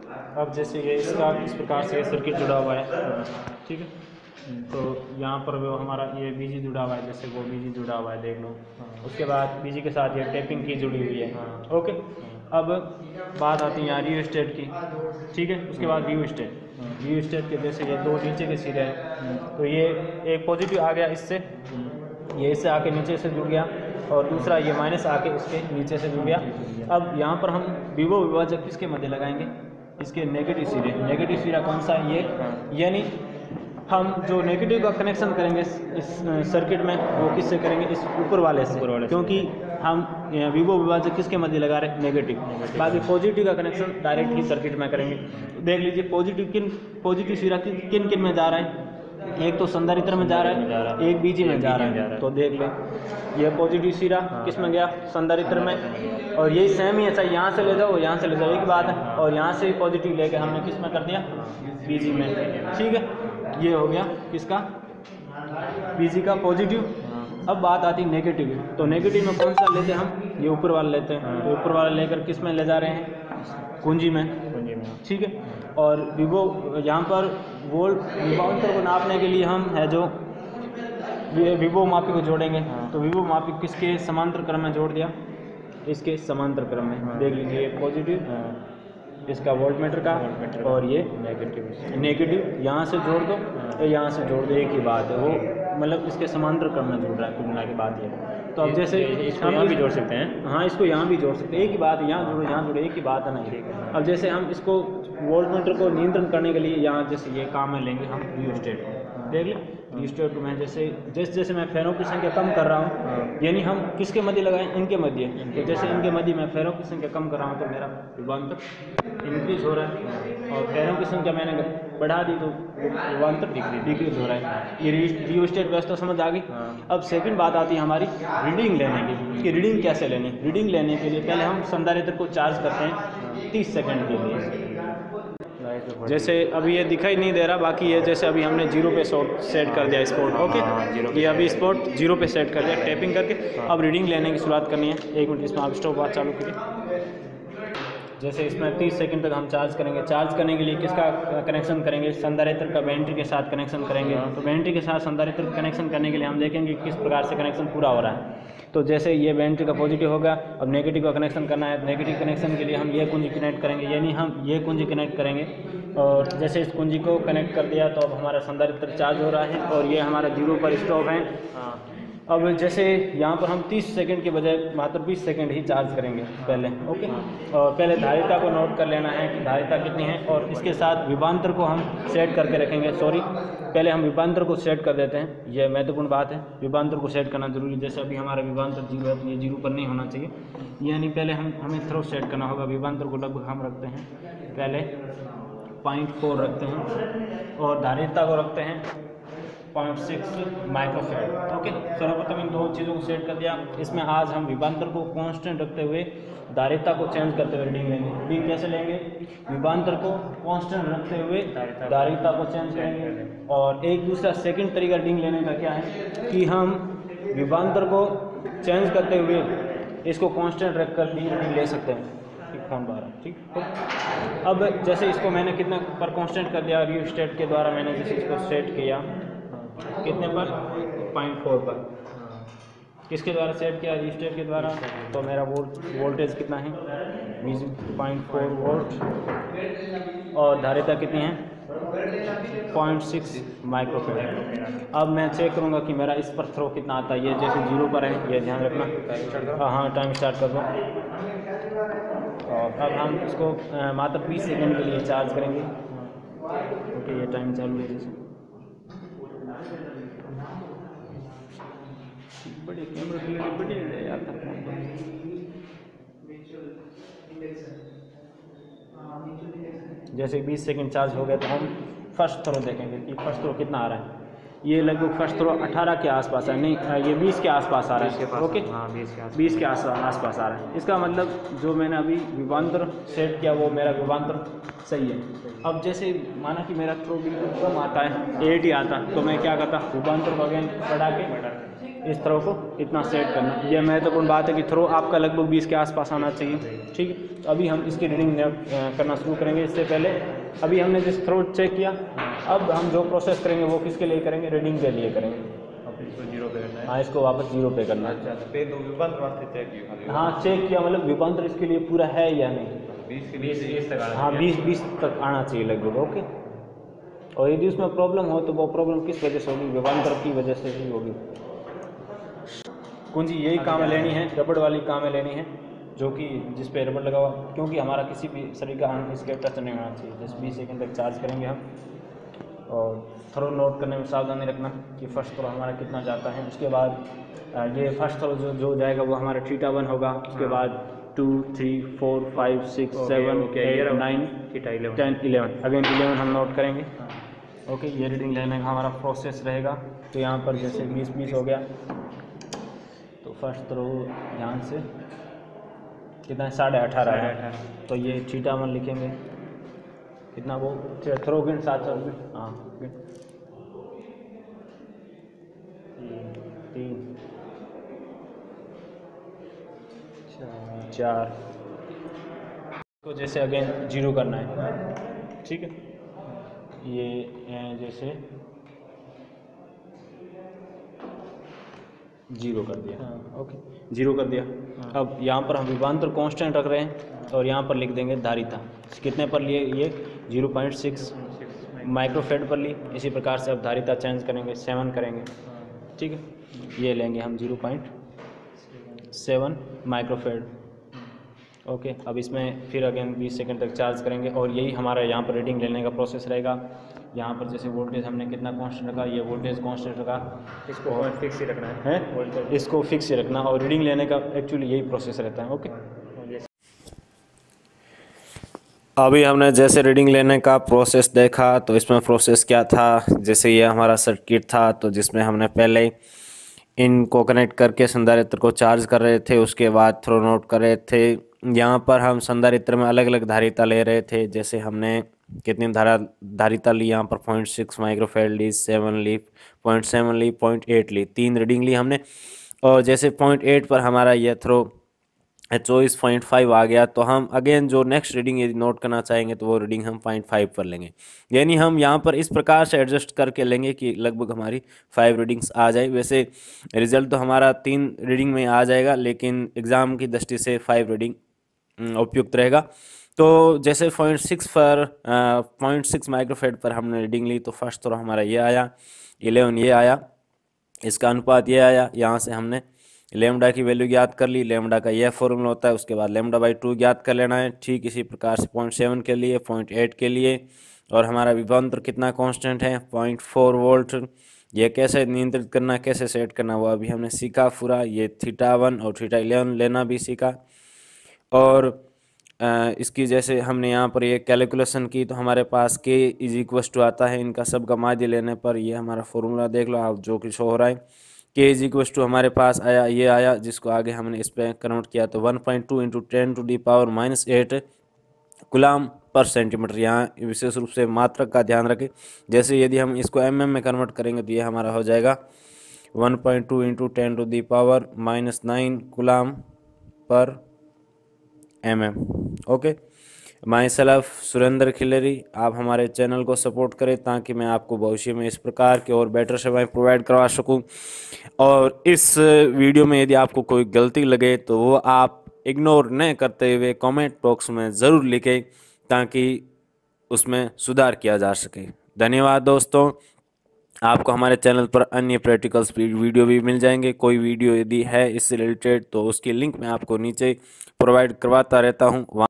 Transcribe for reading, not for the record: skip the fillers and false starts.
अब जैसे ये इसका इस प्रकार से सर्किट जुड़ा हुआ है, ठीक है। तो यहाँ पर वो हमारा ये बीजी जुड़ा हुआ है, जैसे वो बीजी जुड़ा हुआ है, देख लो। उसके बाद बीजी के साथ ये टैपिंग की जुड़ी हुई है, ओके। अब बात आती है यहाँ रियो स्टेट की, ठीक है। उसके बाद व्यू स्टेट के जैसे ये दो नीचे के सिरे हैं, तो ये एक पॉजिटिव आ गया इससे, ये इससे आके नीचे से जुड़ गया, और दूसरा ये माइनस आके इसके नीचे से जुड़ गया। अब यहाँ पर हम विभव विभाजक किसके मध्य लगाएंगे, इसके नेगेटिव सिरे। नेगेटिव सिरा कौन सा है, ये, यानी हम जो नेगेटिव का कनेक्शन करेंगे इस सर्किट में, वो किससे करेंगे, इस ऊपर वाले से, क्योंकि हम विभव विभाजक किसके मध्य लगा रहे हैं, नेगेटिव। बाकी पॉजिटिव का कनेक्शन डायरेक्ट ही सर्किट में करेंगे। देख लीजिए पॉजिटिव सिरा किन किन में जा रहा है, एक तो संधारित्र में जा रहा है, एक बीजी में जा रहा है। तो देख लें, ये पॉजिटिव सिरा किस में गया, संधारित्र में, और यही सेम ही है, चाहे यहाँ से ले जाओ यहाँ से ले जाओ, एक बात है। और यहाँ से पॉजिटिव लेके हमने किस में कर दिया, बीजी में, ठीक है। ये हो गया किसका, बीजी का पॉजिटिव। अब बात आती है नेगेटिव, तो नेगेटिव में कौन सा लेते हैं हम, ये ऊपर वाला लेते हैं। तो ऊपर वाला लेकर किस में ले जा रहे हैं, कुंजी में, ठीक है। और विभव यहाँ पर विभवांतर को नापने के लिए हम है जो विभव मापी को जोड़ेंगे। तो विभव मापी किसके समांतर क्रम में जोड़ दिया, इसके समांतर क्रम में। देख लीजिए पॉजिटिव, इसका वोल्टमीटर का, और ये नेगेटिव यहाँ से जोड़ दो, यहाँ से जोड़ दो, एक ही बात है। वो मतलब इसके समांतर क्रम में जुड़ रहा है, कुल की बात ये। तो अब जैसे इसको यहाँ भी जोड़ सकते हैं, हाँ इसको यहाँ भी जोड़ सकते हैं, एक ही बात है, यहाँ जोड़ो यहाँ जोड़ो, एक ही बात है ना। अब जैसे हम इसको वोल्टमीटर को नियंत्रण करने के लिए यहाँ जैसे ये काम में लेंगे हम रियोस्टेट को, देख लें। रियोस्टेट को मैं जैसे मैं फेरों की संख्या कम कर रहा हूँ, यानी हम किसके मध्य लगाएं, इनके मध्य। तो जैसे इनके मध्य मैं फेरों की संख्या कम कर रहा हूँ तो मेरा विभवांतर इंक्रीज हो रहा है, और फेरों की संख्या मैंने बढ़ा दी तो विभवांतर डिक्रीज हो रहा है। ये रियोस्टेट व्यवस्था समझ आ गई। अब सेकंड बात आती है हमारी रीडिंग लेने की, कि रीडिंग कैसे लेनी। रीडिंग लेने के लिए पहले हम संधारित्र को चार्ज करते हैं 30 सेकंड के लिए। जैसे अभी ये दिखाई नहीं दे रहा, बाकी ये जैसे अभी हमने 0 पे सेट कर दिया स्पॉट, ओके। ये अभी स्पॉट 0 पे सेट कर दिया टैपिंग करके। अब रीडिंग लेने की शुरुआत करनी है। 1 मिनट इसमें आप स्टॉप वॉच चालू कीजिए। जैसे इसमें 30 सेकंड तक हम चार्ज करेंगे। चार्ज करने के लिए किसका कनेक्शन करेंगे, संधारित्र का बैटरी के साथ कनेक्शन करेंगे। तो बैटरी के साथ संधारित्र का कनेक्शन करने के लिए हम देखेंगे किस प्रकार से कनेक्शन पूरा हो रहा है। तो जैसे ये बैटरी का पॉजिटिव होगा, अब नेगेटिव का कनेक्शन करना है। नेगेटिव कनेक्शन के लिए हम ये कुंजी कनेक्ट करेंगे, यानी हम ये कुंजी कनेक्ट करेंगे। और जैसे इस कुंजी को कनेक्ट कर दिया तो अब हमारा संधारित्र चार्ज हो रहा है, और ये हमारा 0 पर स्टॉप है। अब जैसे यहाँ पर हम 30 सेकंड के बजाय मात्र 20 सेकंड ही चार्ज करेंगे पहले, ओके। और पहले धारिता को नोट कर लेना है कि धारिता कितनी है, और इसके साथ विभवांतर को हम सेट करके रखेंगे। पहले हम विभवांतर को सेट कर देते हैं, यह महत्वपूर्ण बात है। विभवांतर को सेट करना जरूरी है। जैसे अभी हमारा विभवांतर 0 है तो ये 0 पर नहीं होना चाहिए, यानी पहले हमें थ्रो सेट करना होगा। विभवांतर को लगभग हम रखते हैं पहले 0.4 रखते हैं, और धारिता को रखते हैं 0.6 माइक्रोफेराड, ओके। सर्वप्रथम इन दो चीज़ों को सेट कर दिया। इसमें आज हम विभवांतर को कांस्टेंट रखते हुए धारिता को चेंज करते हुए रीडिंग लेंगे। रीडिंग कैसे लेंगे, विभवांतर को कांस्टेंट रखते हुए धारिता को चेंज करेंगे। और एक दूसरा सेकंड तरीका रीडिंग लेने का क्या है कि हम विभवांतर को चेंज करते हुए इसको कांस्टेंट रखकर भी रीडिंग ले सकते हैं। फोन बाहर, ठीक। अब जैसे इसको मैंने कितने पर कांस्टेंट कर दिया, रियोस्टेट के द्वारा मैंने जैसे इसको सेट किया कितने पर, 0.4 पर। किसके द्वारा सेट किया, रियोस्टेट के द्वारा। तो मेरा वोल्टेज कितना है, 0.4 वोल्ट, और धारिता कितनी है, 0.6 माइक्रोफेराड। अब मैं चेक करूंगा कि मेरा इस पर थ्रो कितना आता है। ये जैसे 0 पर है, ये ध्यान रखना। हाँ, टाइम स्टार्ट कर दो। और अब हम इसको मात्र 20 सेकंड के लिए चार्ज करेंगे, ओके। ये टाइम चालू है। जैसे बड़ी कैमरा क्लियरिटी बड़ी है यार। जैसे 20 सेकंड चार्ज हो गए तो हम फर्स्ट थ्रो देखेंगे कि फर्स्ट थ्रो कितना आ रहा है। ये लगभग फर्स्ट थ्रो 18 के आसपास है, नहीं ये 20 के आसपास आ रहा है, ओके। 20 के आसपास आ रहा है। इसका मतलब जो मैंने अभी विभवांतर सेट किया वो मेरा विभवांतर सही है। अब जैसे माना कि मेरा थ्रो बिल्कुल कम आता है, 8 ही आता, तो मैं क्या करता, विभवांतर को अगेन बढ़ा के इस थ्रो को इतना सेट करना। यह महत्वपूर्ण बात है कि थ्रो आपका लगभग 20 के आसपास आना चाहिए, ठीक है। तो अभी हम इसकी रीडिंग करना शुरू करेंगे। इससे पहले अभी हमने जिस थ्रो चेक किया, अब हम जो प्रोसेस करेंगे वो किसके लिए करेंगे, रीडिंग के लिए करेंगे। इसको 0 पे करना है। हाँ, इसको वापस 0 पे करना है। अच्छा, पे दो विभवांतर वास्ते चेक किया। हाँ, चेक किया, मतलब विभवांतर इसके लिए पूरा है या नहीं। 20 तक आना। हाँ, 20 तक आना चाहिए लगभग, ओके। और यदि उसमें प्रॉब्लम हो तो वो प्रॉब्लम किस वजह से होगी, विभवांतर की वजह से ही होगी। कुंजी यही कामें लेनी है, रबड़ वाली कामें लेनी है, जो कि जिस पे रबड़ लगा हुआ, क्योंकि हमारा किसी भी शरीर का अंग इसके टच नहीं होना चाहिए। जस्ट 20 सेकंड तक चार्ज करेंगे हम। और थ्रो नोट करने में सावधानी रखना कि फर्स्ट थ्रो हमारा कितना जाता है। उसके बाद ये फर्स्ट थ्रो जो जाएगा वो हमारा θ1 होगा। उसके बाद 2 3 4 5 6 7 8 9 10 11 अगेन 11 हम नोट करेंगे, ओके। ये रीडिंग लेने का हमारा प्रोसेस रहेगा। तो यहाँ पर जैसे 20 हो गया, तो फर्स्ट थ्रो ध्यान से कितना है, 18.5 है। तो ये θ1 लिखेंगे, कितना वो थ्रो गिन 7 हाँ गिन 3 4 को जैसे अगेन 0 करना है, ठीक है। ये जैसे 0 कर दिया, ओके, 0 कर दिया। अब यहाँ पर हम विभवांतर कांस्टेंट रख रहे हैं और यहाँ पर लिख देंगे धारिता। कितने पर लिए, ये 0.6 माइक्रोफेड पर ली। इसी प्रकार से अब धारिता चेंज करेंगे, 7 करेंगे, ठीक है। ये लेंगे हम 0.7 माइक्रोफेड, ओके। अब इसमें फिर अगेन 20 सेकंड तक चार्ज करेंगे और यही हमारा यहाँ पर रीडिंग लेने का प्रोसेस रहेगा। यहाँ पर जैसे वोल्टेज हमने कितना कांस्टेंट रखा, ये वोल्टेज कांस्टेंट रखा, इसको फिक्स ही रखना है, वोल्टेज इसको फिक्स ही रखना। और रीडिंग लेने का एक्चुअली यही प्रोसेस रहता है, ओके। अभी हमने जैसे रीडिंग लेने का प्रोसेस देखा, तो इसमें प्रोसेस क्या था। जैसे ये हमारा सर्किट था, तो जिसमें हमने पहले इनको कनेक्ट करके संधारित्र को चार्ज कर रहे थे, उसके बाद थ्रो नोट कर रहे थे। यहाँ पर हम संधारित्र में अलग अलग धारिता ले रहे थे। जैसे हमने कितनी धारिता ली, यहाँ पर 0.6 माइक्रोफेड ली, 7 ली, 0.7 ली, 0.8 ली, 3 रीडिंग ली हमने। और जैसे 0.8 पर हमारा यह थ्रो 24.5 आ गया, तो हम अगेन जो नेक्स्ट रीडिंग यदि नोट करना चाहेंगे तो वो रीडिंग हम 0.5 पर लेंगे। यानी हम यहाँ पर इस प्रकार से एडजस्ट करके लेंगे कि लगभग हमारी 5 रीडिंग्स आ जाए। वैसे रिजल्ट तो हमारा 3 रीडिंग में आ जाएगा, लेकिन एग्ज़ाम की दृष्टि से 5 रीडिंग उपयुक्त रहेगा। तो जैसे 0.6 पर 0.6 माइक्रोफेड पर हमने रीडिंग ली, तो फर्स्ट थ्रो हमारा ये आया, 11 ये आया, इसका अनुपात ये आया। यहाँ से हमने लेमडा की वैल्यू ज्ञात कर ली, लेमडा का यह फॉर्मूला होता है। उसके बाद λ/2 ज्ञात कर लेना है। ठीक इसी प्रकार से 0.7 के लिए, 0.8 के लिए। और हमारा विभवांतर कितना कांस्टेंट है, 0.4 वोल्ट। ये कैसे नियंत्रित करना, कैसे सेट करना, वो अभी हमने सीखा पूरा। ये θ1 और θ11 लेना भी सीखा। और इसकी जैसे हमने यहाँ पर ये कैलकुलेशन की, तो हमारे पास k = आता है इनका सबका माध्य लेने पर। ये हमारा फॉर्मूला देख लो आप, जो कि शो हो रहा है। k हमारे पास आया, ये आया, जिसको आगे हमने इस पर कन्वर्ट किया, तो 1.2 × 10⁻⁻8 कूलाम पर सेंटीमीटर। यहाँ विशेष रूप से मात्रक का ध्यान रखें। जैसे यदि हम इसको mm में कन्वर्ट करेंगे, तो ये हमारा हो जाएगा 1.2 × 10⁻⁹ कूलाम पर mm, okay. Myself Surendra Khileri. आप हमारे चैनल को सपोर्ट करें ताकि मैं आपको भविष्य में इस प्रकार के और बेटर सेवाएं प्रोवाइड करवा सकूं। और इस वीडियो में यदि आपको कोई गलती लगे तो वो आप इग्नोर न करते हुए कमेंट बॉक्स में ज़रूर लिखें, ताकि उसमें सुधार किया जा सके। धन्यवाद दोस्तों। आपको हमारे चैनल पर अन्य प्रैक्टिकल्स वीडियो भी मिल जाएंगे। कोई वीडियो यदि है इससे रिलेटेड, तो उसकी लिंक मैं आपको नीचे प्रोवाइड करवाता रहता हूँ।